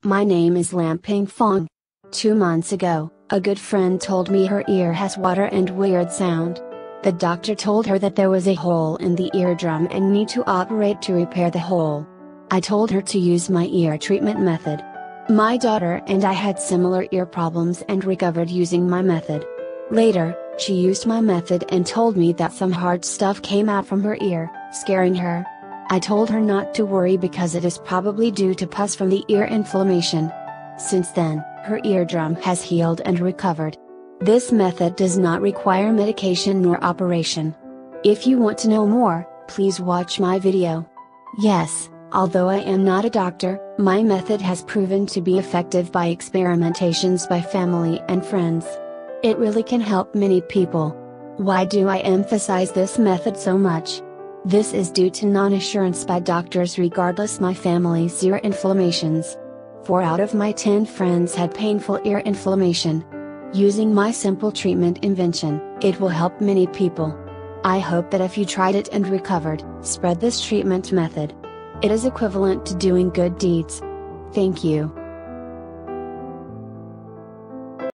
My name is Lam Ping Fong. 2 months ago, a good friend told me her ear has water and weird sound. The doctor told her that there was a hole in the eardrum and need to operate to repair the hole. I told her to use my ear treatment method. My daughter and I had similar ear problems and recovered using my method. Later, she used my method and told me that some hard stuff came out from her ear, scaring her. I told her not to worry because it is probably due to pus from the ear inflammation. Since then, her eardrum has healed and recovered. This method does not require medication nor operation. If you want to know more, please watch my video. Yes, although I am not a doctor, my method has proven to be effective by experimentations by family and friends. It really can help many people. Why do I emphasize this method so much? This is due to non-assurance by doctors regardless my family's ear inflammations. 4 out of my 10 friends had painful ear inflammation. Using my simple treatment invention, it will help many people. I hope that if you tried it and recovered, spread this treatment method. It is equivalent to doing good deeds. Thank you.